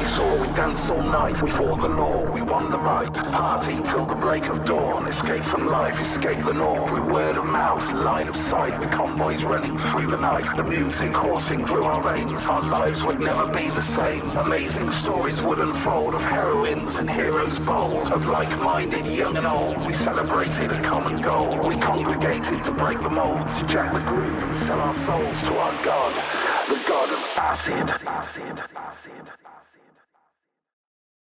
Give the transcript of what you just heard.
we saw, we danced all night. We fought the law, we won the right. Party till the break of dawn. Escape from life, escape the norm. Through word of mouth, line of sight. With convoys running through the night. The music coursing through our veins. Our lives would never be the same. Amazing stories would unfold of heroines and heroes bold. Of like-minded, young and old. We celebrated a common goal. We congregated to break the mold. To jack the groove and sell our souls to our God. The God of acid.